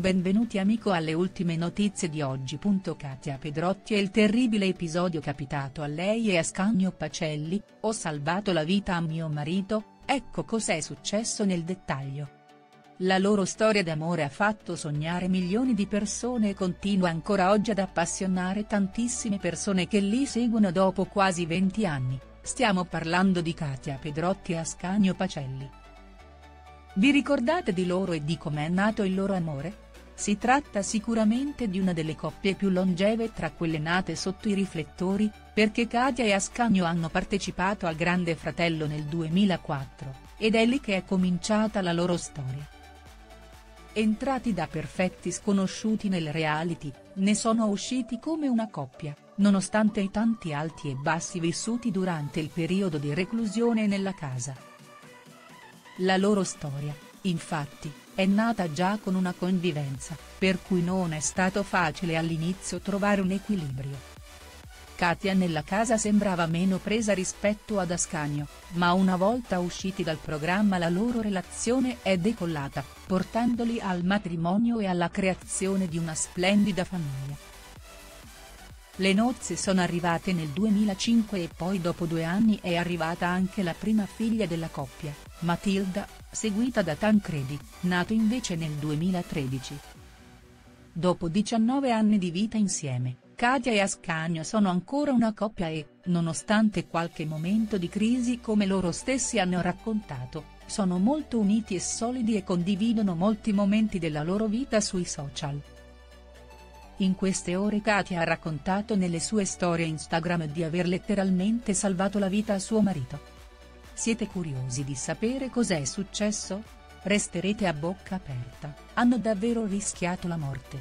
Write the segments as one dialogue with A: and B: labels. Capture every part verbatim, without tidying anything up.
A: benvenuti amico alle ultime notizie di oggi. Katia Pedrotti e il terribile episodio capitato a lei e Ascanio Pacelli: ho salvato la vita a mio marito, ecco cos'è successo nel dettaglio. La loro storia d'amore ha fatto sognare milioni di persone e continua ancora oggi ad appassionare tantissime persone che li seguono dopo quasi venti anni, stiamo parlando di Katia Pedrotti e Ascanio Pacelli. Vi ricordate di loro e di com'è nato il loro amore? Si tratta sicuramente di una delle coppie più longeve tra quelle nate sotto i riflettori, perché Katia e Ascanio hanno partecipato al Grande Fratello nel duemilaquattro, ed è lì che è cominciata la loro storia. Entrati da perfetti sconosciuti nel reality, ne sono usciti come una coppia, nonostante i tanti alti e bassi vissuti durante il periodo di reclusione nella casa. La loro storia, infatti, è nata già con una convivenza, per cui non è stato facile all'inizio trovare un equilibrio. Katia nella casa sembrava meno presa rispetto ad Ascanio, ma una volta usciti dal programma la loro relazione è decollata, portandoli al matrimonio e alla creazione di una splendida famiglia. Le nozze sono arrivate nel duemilacinque e poi dopo due anni è arrivata anche la prima figlia della coppia, Matilda, seguita da Tancredi, nato invece nel duemilatredici. Dopo diciannove anni di vita insieme, Katia e Ascanio sono ancora una coppia e, nonostante qualche momento di crisi come loro stessi hanno raccontato, sono molto uniti e solidi e condividono molti momenti della loro vita sui social. In queste ore Katia ha raccontato nelle sue storie Instagram di aver letteralmente salvato la vita a suo marito. Siete curiosi di sapere cos'è successo? Resterete a bocca aperta, hanno davvero rischiato la morte.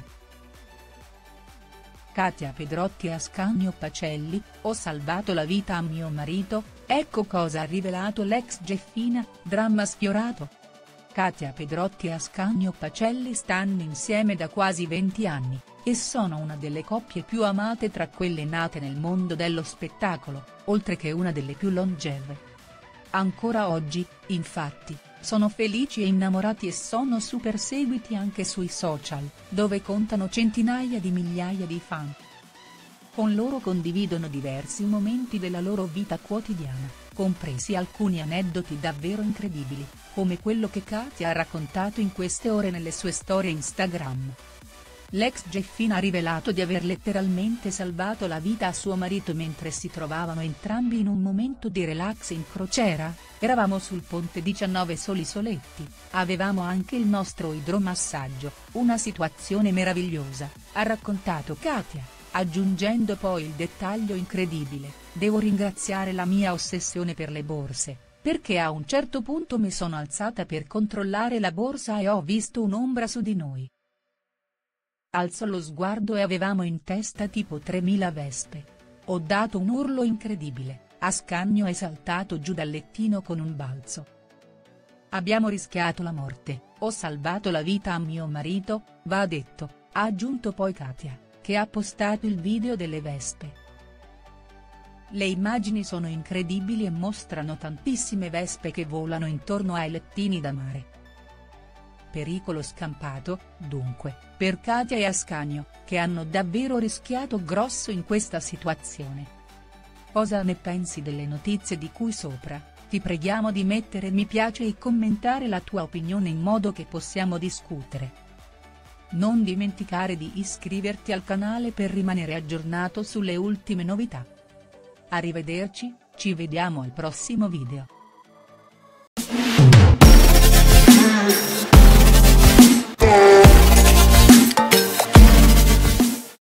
A: Katia Pedrotti e Ascanio Pacelli: ho salvato la vita a mio marito, ecco cosa ha rivelato l'ex Geffina, dramma sfiorato. Katia Pedrotti e Ascanio Pacelli stanno insieme da quasi venti anni, e sono una delle coppie più amate tra quelle nate nel mondo dello spettacolo, oltre che una delle più longeve. Ancora oggi, infatti, sono felici e innamorati e sono super seguiti anche sui social, dove contano centinaia di migliaia di fan. Con loro condividono diversi momenti della loro vita quotidiana, compresi alcuni aneddoti davvero incredibili, come quello che Katia ha raccontato in queste ore nelle sue storie Instagram. L'ex Geffina ha rivelato di aver letteralmente salvato la vita a suo marito mentre si trovavano entrambi in un momento di relax in crociera: eravamo sul ponte diciannove soli soletti, avevamo anche il nostro idromassaggio, una situazione meravigliosa, ha raccontato Katia, aggiungendo poi il dettaglio incredibile: devo ringraziare la mia ossessione per le borse, perché a un certo punto mi sono alzata per controllare la borsa e ho visto un'ombra su di noi. Alzo lo sguardo e avevamo in testa tipo tremila vespe. Ho dato un urlo incredibile, Ascanio è saltato giù dal lettino con un balzo. Abbiamo rischiato la morte, ho salvato la vita a mio marito, va detto, ha aggiunto poi Katia, che ha postato il video delle vespe. Le immagini sono incredibili e mostrano tantissime vespe che volano intorno ai lettini da mare. Pericolo scampato, dunque, per Katia e Ascanio, che hanno davvero rischiato grosso in questa situazione. Cosa ne pensi delle notizie di cui sopra? Ti preghiamo di mettere mi piace e commentare la tua opinione in modo che possiamo discutere. Non dimenticare di iscriverti al canale per rimanere aggiornato sulle ultime novità. Arrivederci, ci vediamo al prossimo video.